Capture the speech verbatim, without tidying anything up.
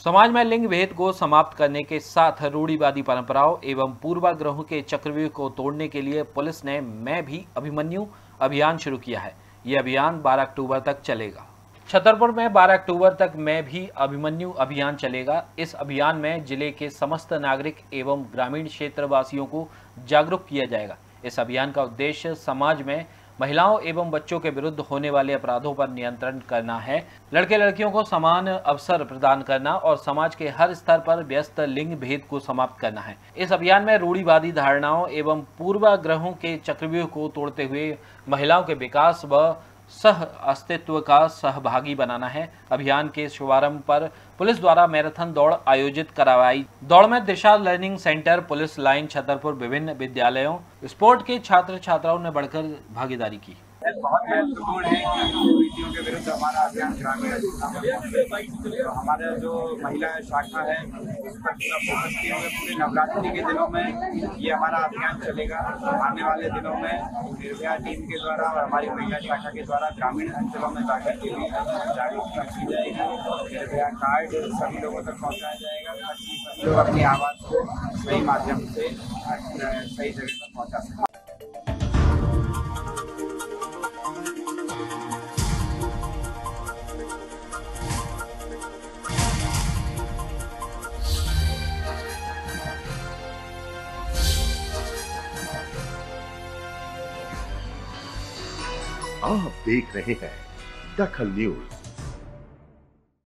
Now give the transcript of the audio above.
समाज में लिंग भेद को समाप्त करने के साथ रूढ़िवादी परंपराओं एवं पूर्वाग्रहों के चक्रव्यूह को तोड़ने के लिए पुलिस ने मैं भी अभिमन्यु अभियान शुरू किया है। यह अभियान बारह अक्टूबर तक चलेगा। छतरपुर में बारह अक्टूबर तक मैं भी अभिमन्यु अभियान चलेगा। इस अभियान में जिले के समस्त नागरिक एवं ग्रामीण क्षेत्र वासियों को जागरूक किया जाएगा। इस अभियान का उद्देश्य समाज में महिलाओं एवं बच्चों के विरुद्ध होने वाले अपराधों पर नियंत्रण करना है, लड़के लड़कियों को समान अवसर प्रदान करना और समाज के हर स्तर पर व्यस्त लिंग भेद को समाप्त करना है। इस अभियान में रूढ़िवादी धारणाओं एवं पूर्वाग्रहों के चक्रव्यूह को तोड़ते हुए महिलाओं के विकास व सह अस्तित्व का सहभागी बनाना है। अभियान के शुभारंभ पर पुलिस द्वारा मैराथन दौड़ आयोजित करवाई। दौड़ में Disha learning centre, police line Chhatarpur, विभिन्न विद्यालयों, स्पोर्ट के छात्र छात्राओं ने बढ़कर भागीदारी की। बहुत महत्वपूर्ण है कि कुरीतियों के विरुद्ध हमारा अभियान ग्रामीण तो हमारा जो महिला शाखा है उस पर पूरा फोकस किए हुए पूरे नवरात्रि के दिनों में ये हमारा अभियान चलेगा। आने वाले दिनों में निर्भया टीम के द्वारा और हमारी महिला शाखा के द्वारा ग्रामीण अंचलों में जाकर के भी जागरूकता की जाएगी। निर्भया कार्ड सभी लोगों तक पहुँचाया जाएगा ताकि सभी लोग अपनी आवाज़ को सही माध्यम से सही जगह तक पहुँचा सकें। आप देख रहे हैं दखल न्यूज।